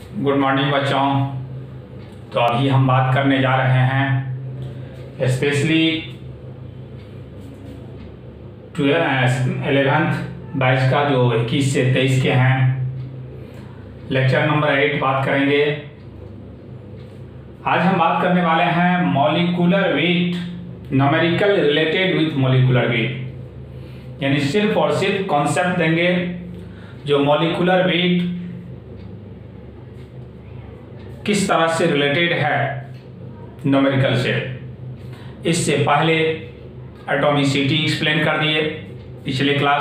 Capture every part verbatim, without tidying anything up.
Good morning बच्चों। तो अभी हम बात करने जा रहे हैं स्पेशली एलेवेंथ बैच का जो इक्कीस से तेईस के हैं। लेक्चर नंबर एट बात करेंगे। आज हम बात करने वाले हैं molecular weight, numerical related with molecular weight, यानी सिर्फ और सिर्फ कॉन्सेप्ट देंगे जो मॉलिक्यूलर वेट किस तरह से रिलेटेड है न्यूमेरिकल से। इससे पहले एटॉमिसिटी एक्सप्लेन कर दिए पिछले क्लास।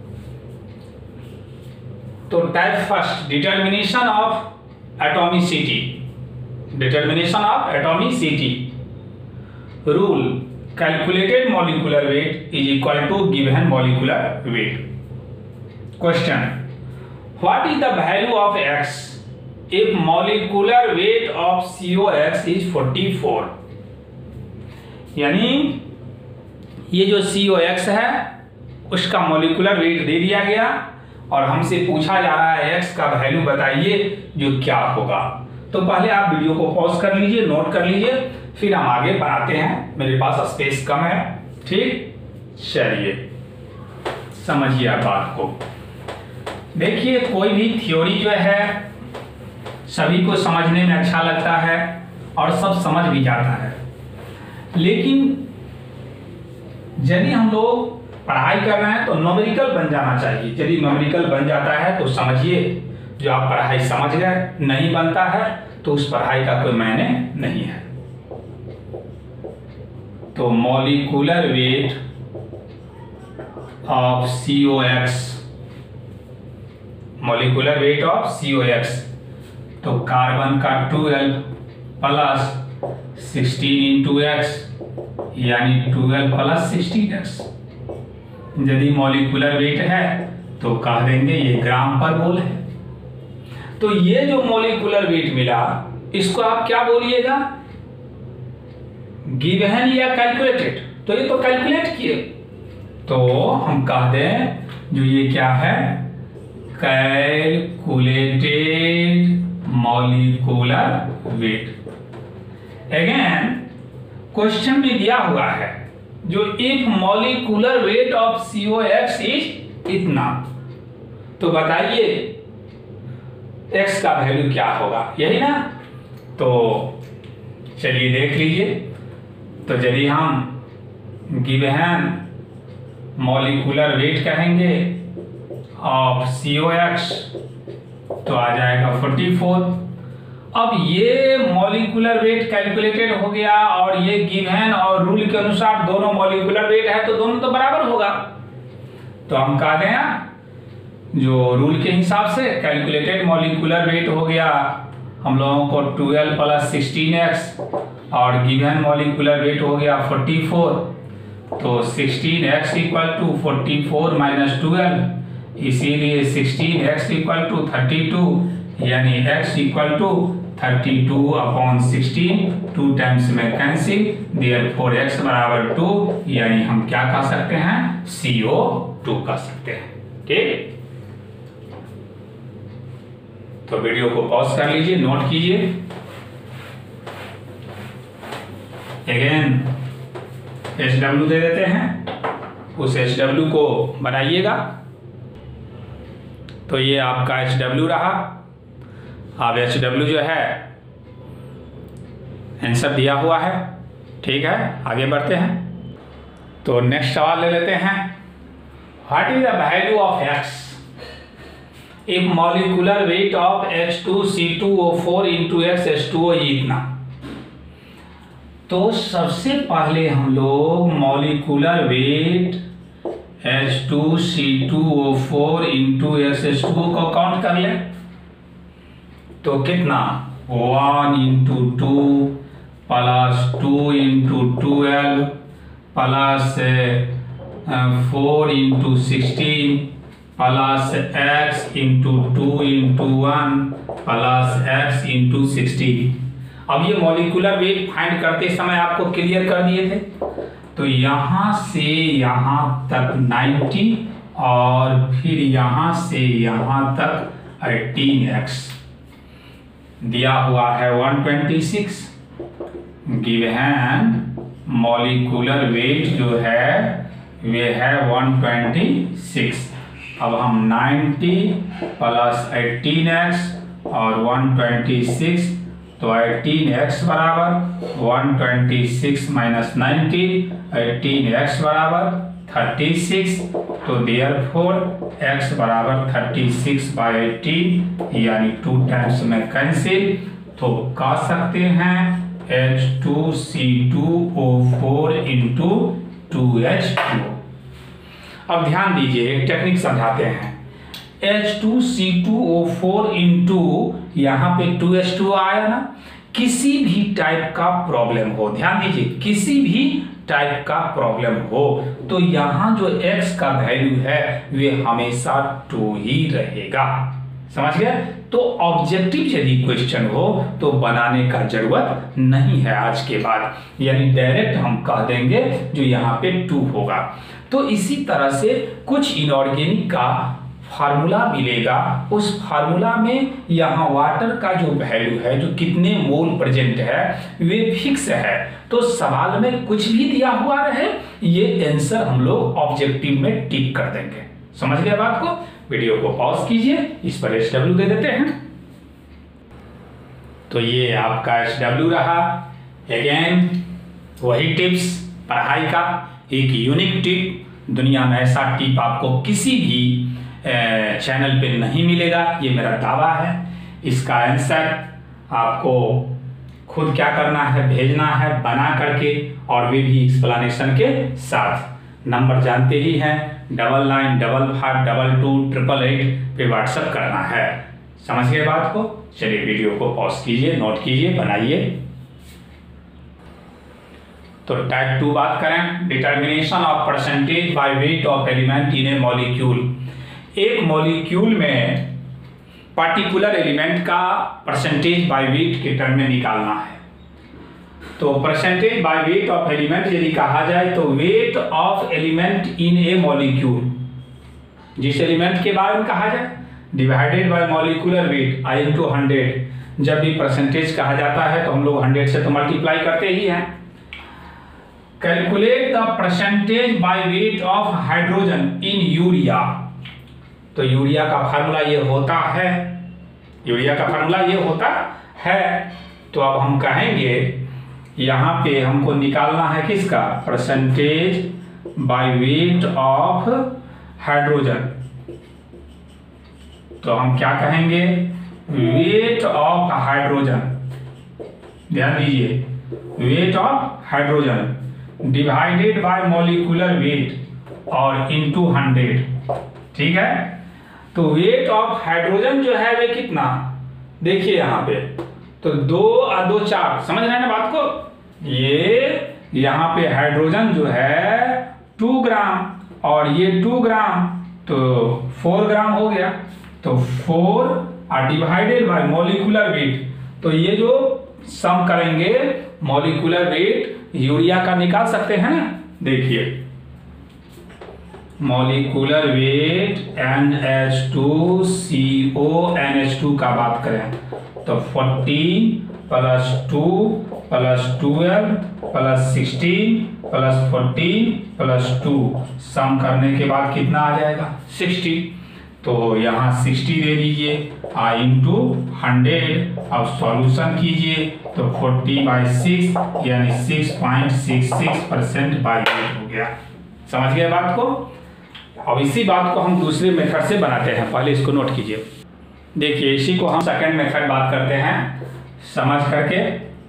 तो type first, determination of atomicity. Determination of atomicity rule, calculated molecular weight is equal to given molecular weight. Question, what is the value of X if molecular weight of C O X is forty-four। यानी ये जो C O X है उसका molecular weight दे दिया गया और हमसे पूछा जा रहा है X का वैल्यू बताइए जो क्या होगा। तो पहले आप वीडियो को पॉज कर लीजिए, नोट कर लीजिए, फिर हम आगे बढ़ाते हैं। मेरे पास स्पेस कम है, ठीक। चलिए समझिए आप बात को। देखिए, कोई भी थ्योरी जो है सभी को समझने में अच्छा लगता है और सब समझ भी जाता है, लेकिन यदि हम लोग पढ़ाई कर रहे हैं तो न्यूमेरिकल बन जाना चाहिए। यदि न्यूमेरिकल बन जाता है तो समझिए जो आप पढ़ाई समझ गए, नहीं बनता है तो उस पढ़ाई का कोई मायने नहीं है। तो molecular weight of C O X, molecular weight of C O X, तो कार्बन का twelve plus sixteen into X, यानी ट्वेल्व प्लस सिक्सटीन एक्स। यदि मॉलिक्यूलर वेट है तो कह देंगे ये ग्राम पर मोल है। तो ये जो मॉलिक्यूलर वेट मिला इसको आप क्या बोलिएगा, गिवन या कैलकुलेटेड। तो ये तो कैलकुलेट किए, तो हम कह दें जो ये क्या है, calculated molecular weight. Again question में दिया हुआ है जो if molecular weight of C O X is इतना, तो बताइए X का वैल्यू क्या होगा, यही ना। तो चलिए देख लीजिए। तो यदि हम गिवन मॉलिक्यूलर वेट कहेंगे ऑफ C O X तो आ जाएगा चौवालीस। अब ये मॉलिक्यूलर वेट कैलकुलेटेड हो गया और ये गिवन और रूल के अनुसार दोनों मॉलिक्यूलर वेट है तो दोनों तो बराबर होगा। तो हम कह दें जो रूल के हिसाब से कैलकुलेटेड मॉलिक्यूलर वेट हो गया हम लोगों को ट्वेल्व प्लस सिक्सटीन एक्स और गिवन मॉलिक्यूलर वेट हो गया चौवालीस। तो sixteen X equal to forty four minus twelve, इसीलिए sixteen X equal to thirty two, यानी x equal to thirty two upon sixteen, two times में कैंसिल, देयरफॉर x बराबर two, यानी हम क्या कह सकते हैं, C O टू कह सकते हैं। ठीक, तो वीडियो को पॉज कर लीजिए, नोट कीजिए। अगेन H W दे देते हैं, उस H W को बनाइएगा। तो ये आपका H W रहा। अब H W जो है आंसर दिया हुआ है, ठीक है। आगे बढ़ते हैं। तो नेक्स्ट सवाल ले लेते हैं, what is the value of X if molecular weight of H two C two O four into X H two O इतना। तो सबसे पहले हम लोग molecular weight H two C two O four into X H two O को count कर ले। तो कितना, one into two plus two into twelve plus four into sixteen plus X into two into one plus X into sixteen. अब ये molecular weight find करते समय आपको क्लियर कर दिए थे। तो यहां से यहां तक नब्बे और फिर यहां से यहां तक एटीन एक्स। दिया हुआ है one twenty six, given molecular weight जो है वे है वन ट्वेंटी सिक्स। अब हम नाइन्टी प्लस एटीन एक्स और वन ट्वेंटी सिक्स, तो एटीन एक्स बराबर one twenty six minus ninety, eighteen X बराबर थर्टी सिक्स, तो देयरफॉर x बराबर थर्टी सिक्स बाई एटीन, यानी टू टाइम्स में कैंसिल, तो कह सकते हैं H two C two O four into two H two. अब ध्यान दीजिए, एक टेक्निक समझाते हैं। H two C two O four into यहाँ पे टू एच टू आया ना, किसी भी टाइप का प्रॉब्लम हो, ध्यान दीजिए, किसी भी टाइप का प्रॉब्लम हो तो यहाँ जो x का वैल्यू है वे हमेशा टू ही रहेगा। समझ गए? तो ऑब्जेक्टिव यदि क्वेश्चन हो तो बनाने का जरूरत नहीं है आज के बाद, यानी डायरेक्ट हम कह देंगे जो यहाँ पे टू होगा। तो इसी तरह से कुछ इनऑर्गेनिक का फार्मूला मिलेगा, उस फार्मूला में यहाँ वाटर का जो वैल्यू है, जो कितने मोल प्रेजेंट है, वे फिक्स है। तो सवाल में कुछ भी दिया हुआ रहे, ये आंसर हम लोग ऑब्जेक्टिव में टिक कर देंगे। समझ गए बात को? वीडियो को पॉज कीजिए, इस पर एच डब्ल्यू दे देते हैं। तो ये आपका एच डब्ल्यू रहा। अगेन वही टिप्स, पढ़ाई का एक यूनिक टिप, दुनिया में ऐसा टिप आपको किसी भी चैनल पे नहीं मिलेगा, ये मेरा दावा है। इसका आंसर आपको खुद क्या करना है, भेजना है बना करके, और वे भी एक्सप्लेनेशन के साथ। नंबर जानते ही हैं, double nine double five double two triple eight पे व्हाट्सएप करना है। समझ गए बात को? चलिए वीडियो को पॉज कीजिए, नोट कीजिए, बनाइए। तो टाइप टू बात करें, determination of percentage by weight of element in a molecule. एक मॉलिक्यूल में पार्टिकुलर एलिमेंट का परसेंटेज बाय वेट के टर्म में निकालना है। तो percentage by weight of element यदि कहा जाए तो weight of element in a molecule, जिस एलिमेंट के बारे में कहा जाए, डिवाइडेड बाय मॉलिक्यूलर वेट आई इंटू हंड्रेड। जब भी परसेंटेज कहा जाता है तो हम लोग हंड्रेड से तो मल्टीप्लाई करते ही हैं। Calculate the percentage by weight of hydrogen in urea. तो यूरिया का फार्मूला ये होता है, यूरिया का फार्मूला ये होता है। तो अब हम कहेंगे यहाँ पे हमको निकालना है किसका, percentage by weight of hydrogen. तो हम क्या कहेंगे, वेट ऑफ हाइड्रोजन। ध्यान दीजिए, weight of hydrogen divided by molecular weight और इनटू हंड्रेड। ठीक है? तो वेट ऑफ हाइड्रोजन जो है वे कितना, देखिए यहाँ पे, तो दो और दो चार, समझ रहे हैं ना बात को? ये यहाँ पे हाइड्रोजन जो है टू ग्राम और ये टू ग्राम, तो फोर ग्राम हो गया। तो फोर और डिवाइडेड बाय मॉलिक्यूलर वेट, तो ये जो सम करेंगे मॉलिक्यूलर वेट यूरिया का निकाल सकते हैं ना। देखिए molecular weight N H two C O N H two का बात करें तो fourteen plus two plus twelve plus sixteen plus fourteen plus two, sum करने के बाद कितना आ जाएगा, सिक्सटी। तो यहाँ सिक्सटी दे दीजिए आ इंटू हंड्रेड। अब सॉल्यूशन कीजिए तो फोर्टी बाई सिक्स यानी six point six six percent by weight हो गया। समझ गए बात को? अब इसी बात को हम दूसरे मेथड से बनाते हैं, पहले इसको नोट कीजिए। देखिए इसी को हम सेकंड मेथड बात करते हैं समझ करके।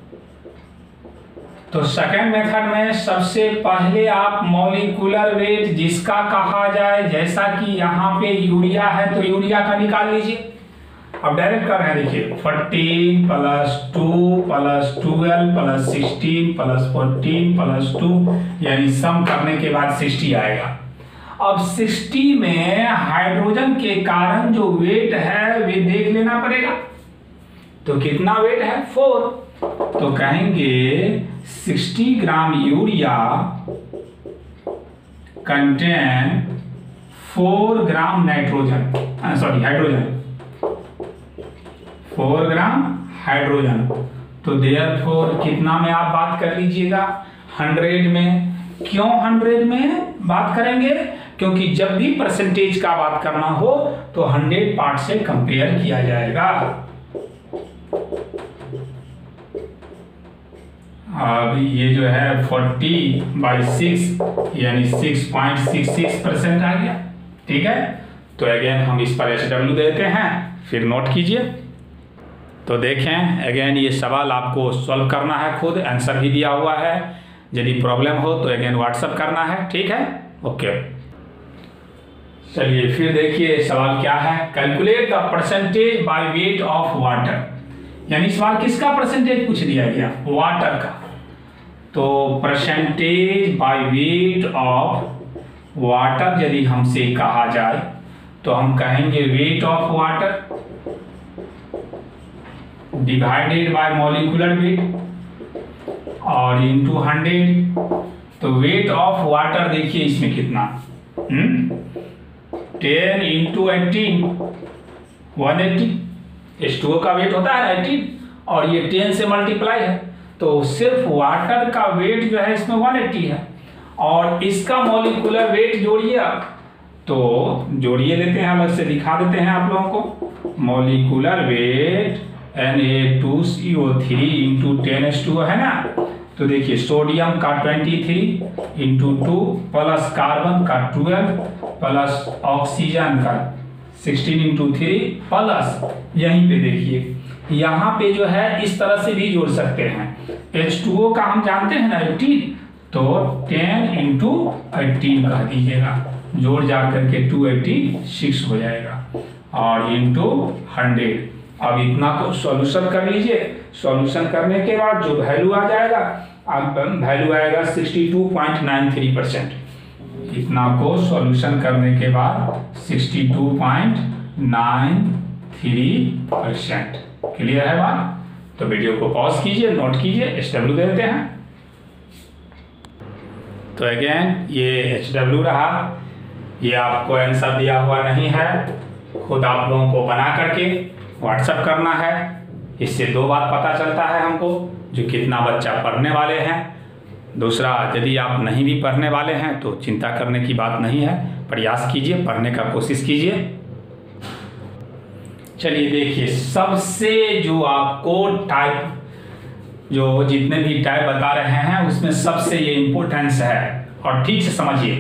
तो सेकंड मेथड में सबसे पहले आप मॉलिक्यूलर वेट जिसका कहा जाए, जैसा कि यहाँ पे यूरिया है तो यूरिया का निकाल लीजिए। अब डायरेक्ट कर रहे हैं, देखिए fourteen plus two plus twelve plus sixteen plus fourteen plus two, यानी सम करने के बाद सिक्सटी आएगा। अब सिक्सटी में हाइड्रोजन के कारण जो वेट है वे देख लेना पड़ेगा। तो कितना वेट है, फोर। तो कहेंगे sixty gram urea contain four gram nitrogen, sorry hydrogen, four gram hydrogen. तो देयरफॉर कितना में आप बात कर लीजिएगा, हंड्रेड में। क्यों हंड्रेड में बात करेंगे, क्योंकि जब भी परसेंटेज का बात करना हो तो हंड्रेड पार्ट से कंपेयर किया जाएगा। अब ये जो है फोर्टी बाई सिक्स यानी six point six six percent आ गया। ठीक है, तो अगेन हम इस पर एच डब्ल्यू देते हैं, फिर नोट कीजिए। तो देखें अगेन ये सवाल आपको सॉल्व करना है, खुद आंसर भी दिया हुआ है। यदि प्रॉब्लम हो तो अगेन व्हाट्सअप करना है। ठीक है, ओके। चलिए फिर देखिए सवाल क्या है, calculate the percentage by weight of water. यानी सवाल किसका परसेंटेज पूछ दिया गया, वाटर का। तो percentage by weight of water यदि हमसे कहा जाए तो हम कहेंगे weight of water divided by molecular weight और इनटू हंड्रेड। तो वेट ऑफ वाटर देखिए इसमें कितना, hmm ten into eighteen one eighty. H two O का वेट होता है एटीन और ये टेन से मल्टीप्लाई है, तो सिर्फ वाटर का वेट जो है इसमें वन एट्टी है और इसका मॉलिक्यूलर वेट जोड़िए आप, तो जोड़िए लेते हैं, अलग से दिखा देते हैं आप लोगों को। Molecular weight N A two C O three into ten H two है ना। तो देखिए सोडियम का तेईस इंटू टू प्लस कार्बन का ट्वेल्व प्लस ऑक्सीजन का सिक्सटीन इंटू थ्री प्लस यहीं पे देखिए यहाँ पे जो है इस तरह से भी जोड़ सकते हैं। एच टू ओ का हम जानते हैं ना एटीन, तो टेन इंटू एटीन कह दीजिएगा, जोड़ जा करके टू एटी सिक्स हो जाएगा और इंटू हंड्रेड। अब इतना को सॉल्यूशन कर लीजिए, सॉल्यूशन करने के बाद जो वैल्यू आ जाएगा, अब वैल्यू आएगा sixty two point nine three percent. इतना को सॉल्यूशन करने के बाद sixty two point nine three percent. Clear है बात? तो वीडियो को पॉज कीजिए, नोट कीजिए, एच डब्ल्यू देते हैं। तो अगेन ये एच डब्ल्यू रहा, ये आपको आंसर दिया हुआ नहीं है, खुद आप लोगों को बना करके व्हाट्सएप करना है। इससे दो बात पता चलता है हमको, जो कितना बच्चा पढ़ने वाले हैं। दूसरा, यदि आप नहीं भी पढ़ने वाले हैं तो चिंता करने की बात नहीं है, प्रयास कीजिए, पढ़ने का कोशिश कीजिए। चलिए देखिए, सबसे जो आपको टाइप, जो जितने भी टाइप बता रहे हैं उसमें सबसे ये इंपॉर्टेंस है और ठीक से समझिए।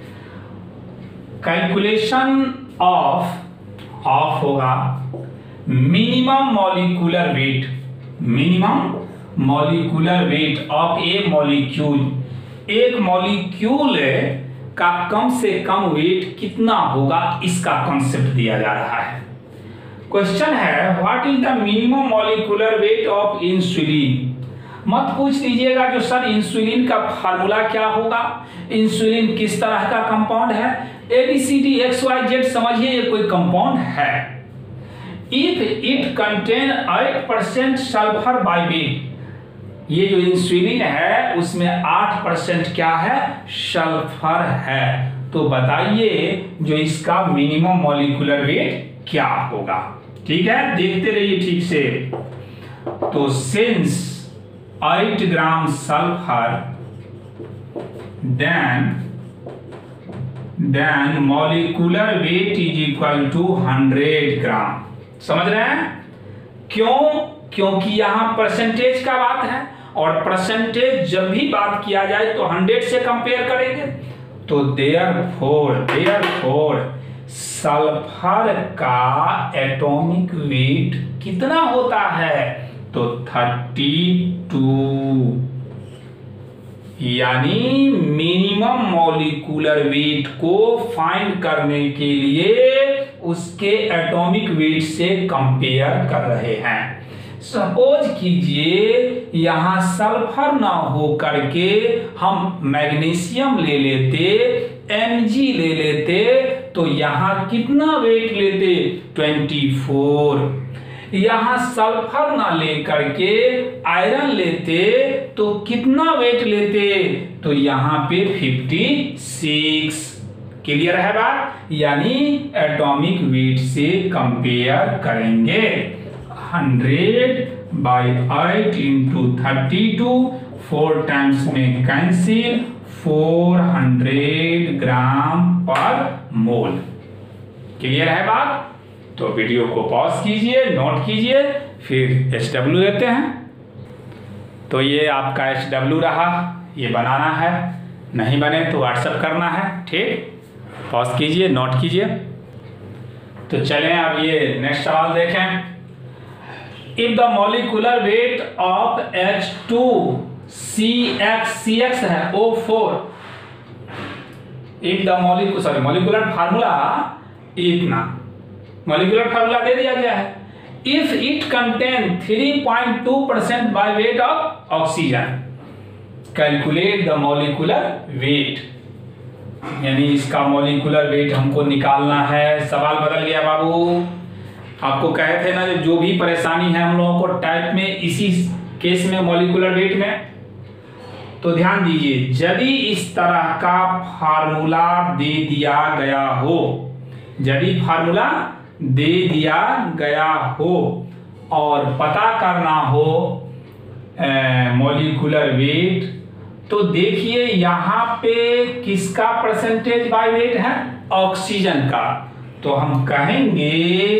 कैलकुलेशन ऑफ ऑफ होगा minimum molecular weight, minimum molecular weight of a molecule. एक मॉलिक्यूल का कम से कम वेट कितना होगा, इसका कॉन्सेप्ट दिया जा रहा है। क्वेश्चन है what is the minimum molecular weight of insulin. मत पूछ लीजिएगा जो सर इंसुलिन का फार्मूला क्या होगा, इंसुलिन किस तरह का कंपाउंड है। A B C D X Y Z समझिए ये कोई कंपाउंड है। If it contain eight percent sulphur by weight, ये जो इंसुलिन है उसमें आठ परसेंट क्या है, सल्फर है। तो बताइए जो इसका मिनिमम मॉलिक्यूलर वेट क्या होगा। ठीक है, देखते रहिए ठीक से। तो since eight gram sulphur then then molecular weight is equal to hundred gram. समझ रहे हैं क्यों? क्योंकि यहां परसेंटेज का बात है और परसेंटेज जब भी बात किया जाए तो हंड्रेड से कंपेयर करेंगे। तो देयरफॉर देयरफॉर सल्फर का एटॉमिक वेट कितना होता है, तो थर्टी टू। यानी मिनिमम मॉलिक्यूलर वेट को फाइंड करने के लिए उसके एटॉमिक वेट से कंपेयर कर रहे हैं। सपोज कीजिए यहां सल्फर ना हो करके हम मैग्नीशियम ले लेते, Mg ले लेते, तो यहां कितना वेट लेते, चौबीस। यहां सल्फर ना लेकर के आयरन लेते तो कितना वेट लेते, तो यहां पे छप्पन। क्लियर है बात? यानी एटॉमिक वेट से कंपेयर करेंगे। Hundred by eight into thirty two, four times में cancel, four hundred gram per mole. Clear है बात? तो वीडियो को पॉज कीजिए, नोट कीजिए, फिर एच डब्ल्यू लेते हैं। तो ये आपका एच डब्ल्यू रहा, ये बनाना है, नहीं बने तो व्हाट्सएप करना है, ठीक। पॉज कीजिए, नोट कीजिए। तो चलें अब ये नेक्स्ट सवाल देखें। If the molecular weight of H two C X, C X है O four, if the molecular sorry molecular formula इतना मॉलिक्यूलर फार्मूला दे दिया गया है। If it contain three point two percent by weight of oxygen, calculate the molecular weight, यानी इसका molecular weight हमको निकालना है। सवाल बदल गया बाबू। आपको कहे थे ना जो भी परेशानी है हम लोगों को टाइप में, इसी केस में मॉलिक्यूलर वेट में। तो ध्यान दीजिए, यदि इस तरह का फार्मूला दे दिया गया हो, यदि फार्मूला दे दिया गया हो और पता करना हो मॉलिक्यूलर वेट, तो देखिए यहाँ पे किसका परसेंटेज बाय वेट है? ऑक्सीजन का। तो हम कहेंगे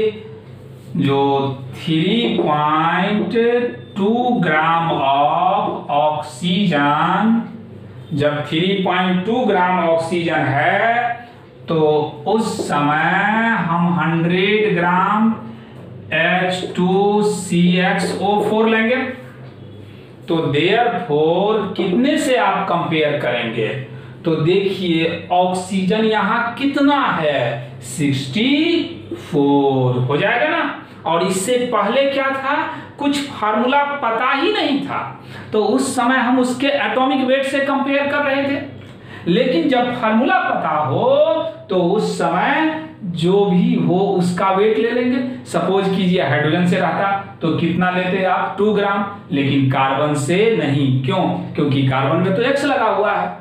जो three point two gram of oxygen, जब three point two gram oxygen है तो उस समय हम hundred gram H two C X O four लेंगे। तो देयरफॉर कितने से आप कंपेयर करेंगे? तो देखिए ऑक्सीजन यहाँ कितना है? सिक्सटी फोर हो जाएगा ना। और इससे पहले क्या था? कुछ फार्मूला पता ही नहीं था, तो उस समय हम उसके एटॉमिक वेट से कंपेयर कर रहे थे। लेकिन जब फार्मूला पता हो तो उस समय जो भी हो उसका वेट ले लेंगे। सपोज कीजिए हाइड्रोजन से रहता तो कितना लेते आप? टू ग्राम, लेकिन कार्बन से नहीं। क्यों? क्योंकि कार्बन में तो एक्स लगा हुआ है।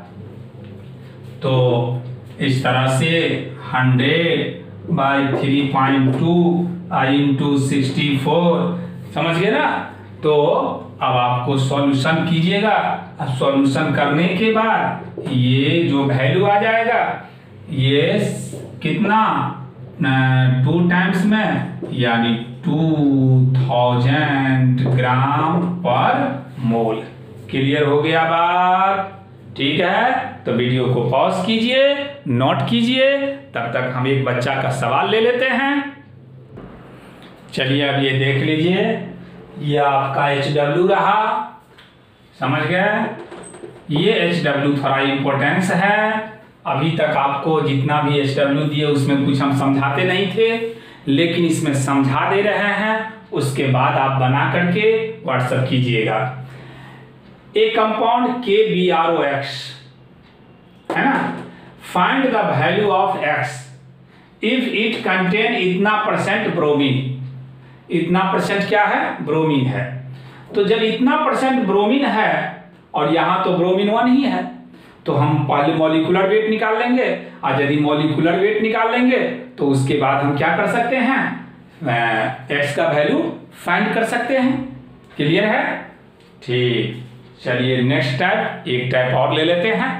तो इस तरह से hundred by three point two आई इंटू सिक्सटी फोर, समझ गए ना। तो अब आपको सॉल्यूशन कीजिएगा। अब सॉल्यूशन करने के बाद ये जो वैल्यू आ जाएगा, ये कितना? टू टाइम्स में, यानी two thousand gram per mole. Clear हो गया बात? ठीक है, तो वीडियो को पॉज कीजिए, नोट कीजिए, तब तक हम एक बच्चा का सवाल ले लेते हैं। चलिए अब ये देख लीजिए, ये आपका एच डब्ल्यू रहा, समझ गए। ये एच डब्ल्यू थोड़ा इंपॉर्टेंस है। अभी तक आपको जितना भी एच डब्ल्यू दिए उसमें कुछ हम समझाते नहीं थे, लेकिन इसमें समझा दे रहे हैं। उसके बाद आप बना करके व्हाट्सएप कीजिएगा। A compound K B R O X है ना, find the value of X if it contain इतना परसेंट ब्रोमीन। इतना परसेंट क्या है? ब्रोमीन है। तो जब इतना परसेंट ब्रोमीन है और यहां तो ब्रोमीन वन ही है, तो हम पहले मॉलिक्यूलर वेट निकाल लेंगे। और यदि मॉलिक्यूलर वेट निकाल लेंगे तो उसके बाद हम क्या कर सकते हैं? एक्स का वैल्यू फाइंड कर सकते हैं। क्लियर है? ठीक, चलिए नेक्स्ट टाइप, एक टाइप और ले लेते हैं।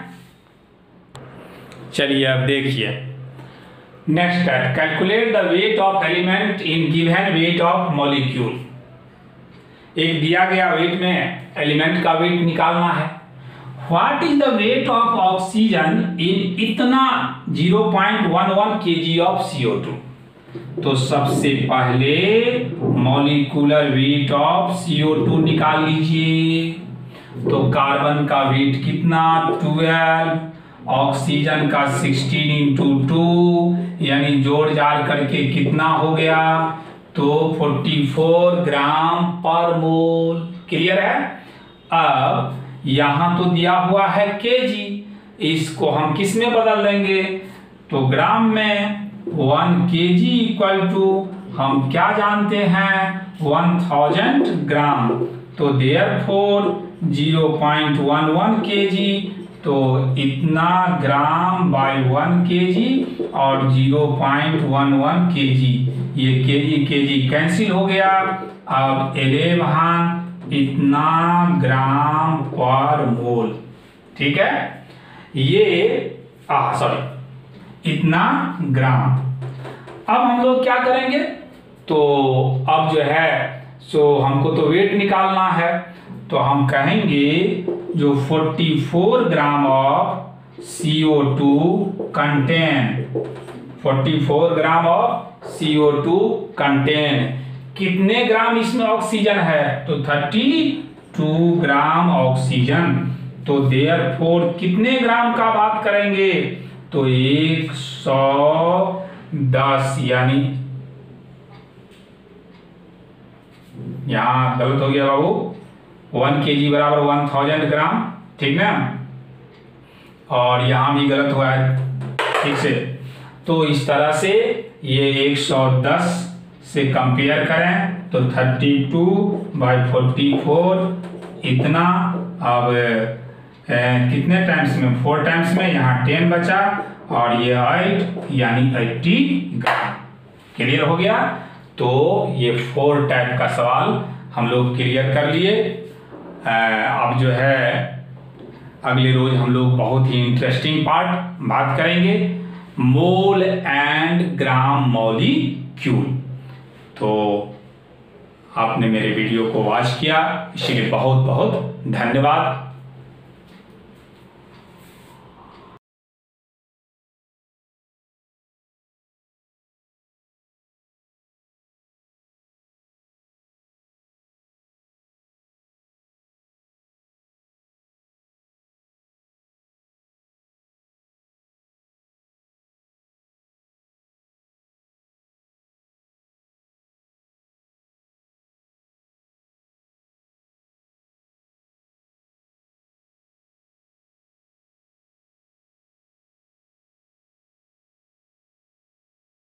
चलिए अब देखिए next type, calculate the weight of element in given weight of molecule. एक दिया गया वेट में एलिमेंट का वेट निकालना है। What is the weight of oxygen in इतना zero point one one KG of C O two. तो सबसे पहले molecular weight of C O two निकाल लीजिए। तो कार्बन का वेट कितना? ट्वेल्व, ऑक्सीजन का सिक्सटीन इंटू टू, यानी जोड़ जाड़ करके कितना हो गया? तो forty four gram per mole. Clear है? अब यहां तो दिया हुआ है केजी, इसको हम किस में बदल देंगे? तो ग्राम में। वन केजी इक्वल टू हम क्या जानते हैं? One thousand gram. तो therefore zero point one one KG, तो इतना ग्राम बाय वन केजी और zero point one one KG, ये केजी केजी कैंसिल हो गया। अब इलेवन इतना ग्राम पर मोल, ठीक है, ये आ सॉरी इतना ग्राम। अब हम लोग क्या करेंगे, तो अब जो है सो हमको तो वेट निकालना है, तो हम कहेंगे जो चौवालीस gram of C O two contain, चौवालीस gram of C O two contain, कितने ग्राम इसमें ऑक्सीजन है, तो बत्तीस ग्राम ऑक्सीजन। तो देयरफॉर कितने ग्राम का बात करेंगे, तो एक सौ दस, यानी यहां गलत हो गया बाबू, वन के जी बराबर वन थाउजेंड ग्राम, ठीक ना, और यहां भी गलत हुआ है, ठीक से। तो इस तरह से ये एक सौ दस से कंपेयर करें तो बत्तीस बाई चौवालीस इतना। अब ए, कितने टाइम्स में, फोर टाइम्स में, यहाँ टेन बचा और ये आठ यानी अस्सी ग्राम। क्लियर हो गया। तो ये फोर टाइप का सवाल हम लोग क्लियर कर लिए। अब जो है अगले रोज हम लोग बहुत ही इंटरेस्टिंग पार्ट बात करेंगे, मोल एंड ग्राम मॉलिक्यूल। तो आपने मेरे वीडियो को वॉच किया, इसलिए बहुत बहुत धन्यवाद।